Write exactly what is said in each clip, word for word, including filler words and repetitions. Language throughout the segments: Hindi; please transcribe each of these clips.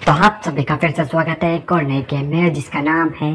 तो आप सभी का फिर से स्वागत है एक और नए गेम में जिसका नाम है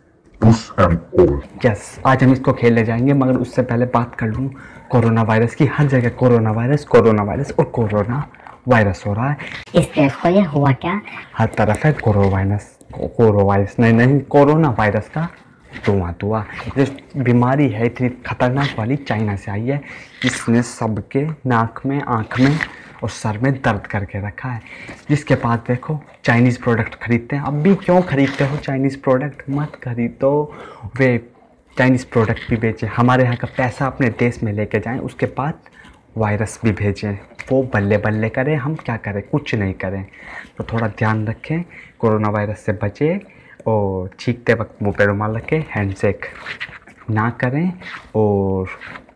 यस। आज हम इसको खेलने जाएंगे, मगर उससे पहले बात कर लूँ कोरोना वायरस की। हर जगह कोरोना वायरस कोरोना वायरस और कोरोना वायरस हो रहा है। इस देश को ये हुआ क्या? हर तरफ है कोरोना वायरस कोरोना वायरस नहीं नहीं कोरोना वायरस का धुआं धुआं। जो बीमारी है इतनी खतरनाक वाली चाइना से आई है, जिसने सबके नाक में, आँख में और सर में दर्द करके रखा है। जिसके पास देखो चाइनीज़ प्रोडक्ट खरीदते हैं। अब भी क्यों खरीदते हो चाइनीज़ प्रोडक्ट? मत खरीदो, वे चाइनीज़ प्रोडक्ट भी बेचें, हमारे यहाँ का पैसा अपने देश में लेके जाएं, उसके बाद वायरस भी भेजें। वो बल्ले बल्ले करें, हम क्या करें? कुछ नहीं करें। तो थोड़ा ध्यान रखें, कोरोना वायरस से बचें और छींकते वक्त मुँह पे रुमाल रखें, हैंडशेक ना करें और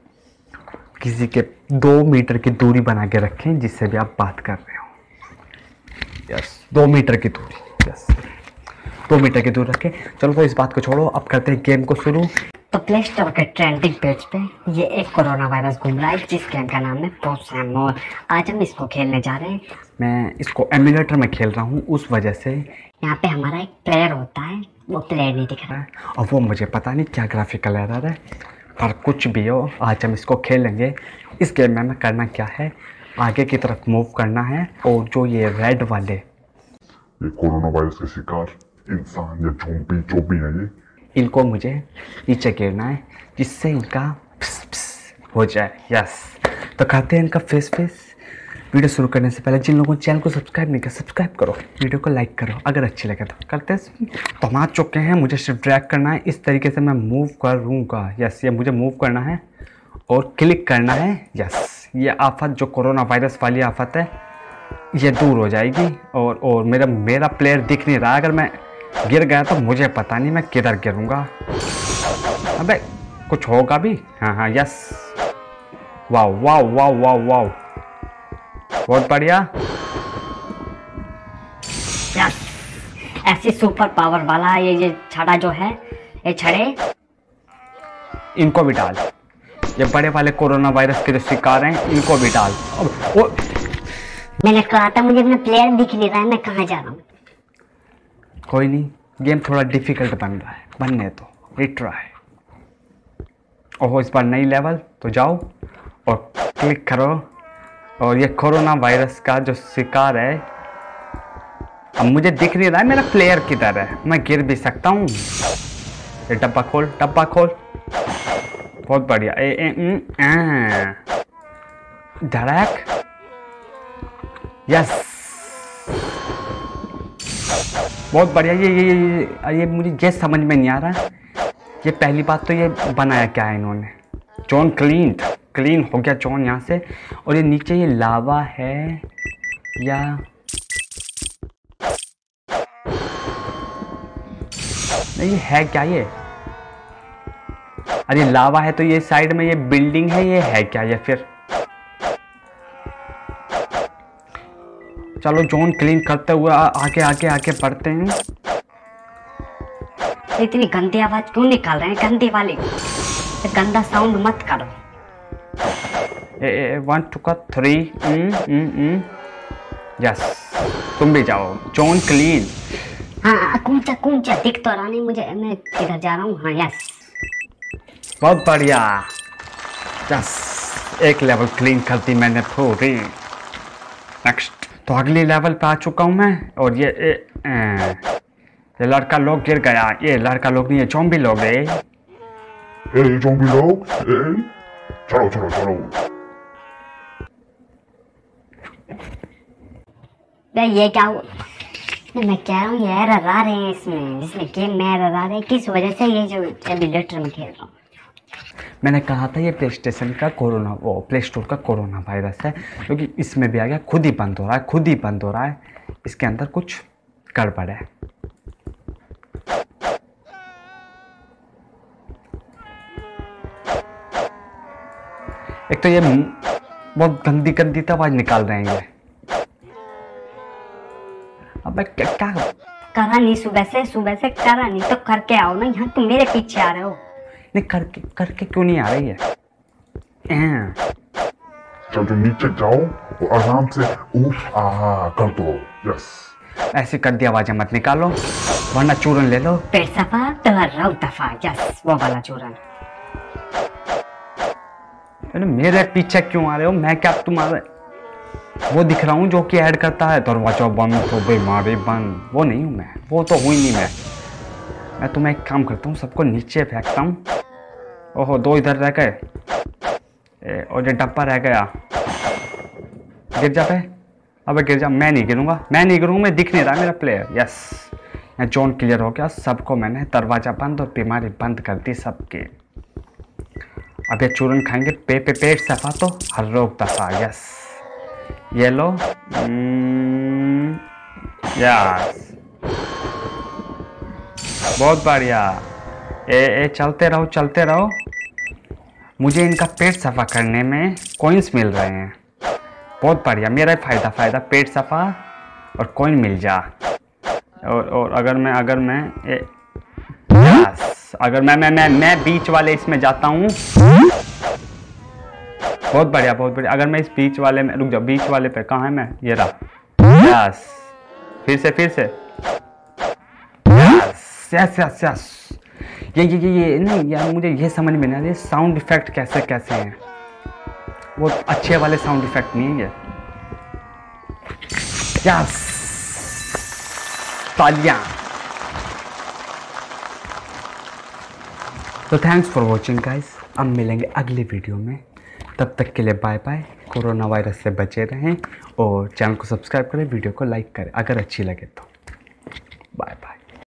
किसी के दो मीटर की दूरी बना के रखें जिससे भी आप बात कर रहे हो। यस, दो मीटर की दूरी। यस, दो मीटर की दूरी रखें। चलो तो इस बात को छोड़ो, अब करते हैं गेम को शुरू। तो प्ले स्टोर के ट्रेंडिंग पेज पे ये एक कोरोना वायरस घूम रहा है जिस गेम का नाम है पॉसेमोन। आज हम इसको खेलने जा रहे हैं। मैं इसको एमुलेटर में खेल रहा हूँ, उस वजह से यहाँ पे हमारा एक प्लेयर होता है, वो प्लेयर नहीं दिख रहा है और वो मुझे पता नहीं क्या ग्राफिकल एरर है, पर कुछ भी हो आज हम इसको खेलेंगे। इस गेम में हमें करना क्या है, आगे की तरफ मूव करना है और जो ये रेड वाले ये कोरोना वायरस के शिकार इंसान या ज़ॉम्बी जो भी है, ये इनको मुझे नीचे गिरना है जिससे इनका पिस पिस हो जाए। यस, तो करते हैं इनका फेस फेस। वीडियो शुरू करने से पहले जिन लोगों ने चैनल को सब्सक्राइब नहीं किया, सब्सक्राइब करो, वीडियो को लाइक करो अगर अच्छी लगे तो। करते हैं, तो हम आ चुके हैं, मुझे सिर्फ ड्रैग करना है, इस तरीके से मैं मूव करूँगा। यस, ये मुझे मूव करना है और क्लिक करना है। यस, ये आफत जो कोरोना वायरस वाली आफत है ये दूर हो जाएगी। और और मेरा मेरा प्लेयर दिख नहीं रहा, अगर मैं गिर गया तो मुझे पता नहीं मैं किधर गिरूँगा। अबे कुछ होगा भी। हाँ हाँ, yes, wow wow wow wow wow, बहुत बढ़िया। यस, ऐसी सुपर पावर वाला ये ये छड़ा जो है, ये छड़े इनको भी डाल। ये बड़े वाले कोरोना वायरस के जो शिकार हैं इनको भी डाल। अब वो मैंने कहा था मुझे अपना प्लेयर दिख नहीं रहा है, मैं कहाँ जा रहा हूँ। कोई नहीं, गेम थोड़ा डिफिकल्ट बन रहा है, बनने तो रिट्राई। ओहो, इस बार नई लेवल, तो जाओ और क्लिक करो। और ये कोरोना वायरस का जो शिकार है, अब मुझे दिख नहीं रहा है मेरा प्लेयर किधर है, मैं गिर भी सकता हूँ। ये डब्बा खोल, डब्बा खोल, बहुत बढ़िया। ए ए आ धड़क। यस, बहुत बढ़िया। ये ये ये ये मुझे ये समझ में नहीं आ रहा, ये पहली बात तो ये बनाया क्या है इन्होंने। जॉन क्लीन क्लीन हो गया जॉन यहाँ से। और ये नीचे ये लावा है या नहीं, ये है क्या ये? अरे लावा है तो ये साइड में ये बिल्डिंग है, ये है क्या ये? फिर चलो जॉन क्लीन करते हुए आगे आगे आगे बढ़ते हैं। इतनी गंदी आवाज क्यों निकाल रहे हैं? गंदी वाली गंदा साउंड मत करो। ए ए वन टू का थ्री। यस, तुम भी जाओ जॉन क्लीन। हाँ, कूंचा कूंचा दिख तो रहा नहीं मुझे, मैं किधर जा रहा हूँ। हाँ यस, बहुत बढ़िया। यस, एक लेवल क्लीन कर दी मैंने पूरी। नेक्स्ट, तो अगली लेवल पे आ चुका हूँ मैं। और ये ए, ए, ये लड़का लोग गिर गया। ये लड़का लोग नहीं, ये ज़ॉम्बी लोग है। ए ज़ॉम्बी लोग, ए चलो चलो चलो। ये क्या हुआ? मैं कह रहा हूँ ये एरर आ रहे हैं इसमें, जिसमें गेम में एरर आ रहे हैं, किस वजह से? ये जो एमुलेटर में खेल रहा हूँ। मैंने कहा था ये प्ले स्टेशन का कोरोना, वो प्ले स्टोर का कोरोना वायरस है, क्योंकि तो इसमें भी आ गया। खुद ही बंद हो रहा है, खुद ही बंद हो रहा है। इसके अंदर कुछ गड़बड़ है। एक तो ये बहुत गंदी गंदी आवाज निकाल रहे हैं ये। अब क्या क्या करा नहीं सुबह से, सुबह से करा नहीं तो करके आओ ना, यहाँ तुम मेरे पीछे आ रहे हो। नहीं, करके करके क्यों नहीं आ रही है? चलो नीचे जाओ और आराम से उफ आ कर दो। यस, ऐसी गंदी आवाजें मत निकालो वरना चूरन ले लो। पेट सफा तो रौ दफा, यस वो वाला चूरन। अरे मेरे पीछे क्यों आ रहे हो? मैं क्या तुम्हारे वो दिख रहा हूँ जो कि ऐड करता है दरवाजा बंद तो बीमारी बंद? वो नहीं हूँ मैं, वो तो हुई नहीं मैं। मैं तुम्हें एक काम करता हूँ, सबको नीचे फेंकता हूँ। ओहो दो इधर रह गए और ये डब्बा रह गया। गिर जा पे, अबे गिर जा। मैं नहीं गिरूंगा, मैं नहीं गिरूंगा, मैं दिख नहीं रहा मेरा प्लेयर। यस यहाँ जोन क्लियर हो गया। सबको मैंने दरवाजा बंद और बीमारी बंद कर दी सबके। अब ये चूरन खाएंगे पे पे पेट सफा तो हर रोग दफा। यस ये लो। यस बहुत बढ़िया। ए ए चलते रहो चलते रहो। मुझे इनका पेट सफा करने में कॉइन्स मिल रहे हैं। बहुत बढ़िया, मेरा फायदा फायदा पेट सफा और कॉइन मिल जा। और और अगर मैं अगर मैं ए, यस अगर मैं मैं मैं मैं बीच वाले इसमें जाता हूँ। बहुत बढ़िया बहुत बढ़िया। अगर मैं इस बीच वाले में रुक जाओ, बीच वाले पे कहाँ है मैं? ये रहा। यस फिर से फिर से। Yes yes yes yes. ये ये ये ये नहीं यार, मुझे ये समझ में नहीं आ रहा साउंड इफेक्ट कैसे कैसे हैं। वो अच्छे वाले साउंड इफेक्ट नहीं है ये। यस तालियां। तो थैंक्स फॉर वॉचिंग गाइस। अब मिलेंगे अगली वीडियो में, तब तक के लिए बाय बाय। कोरोना वायरस से बचे रहें और चैनल को सब्सक्राइब करें, वीडियो को लाइक करें अगर अच्छी लगे तो।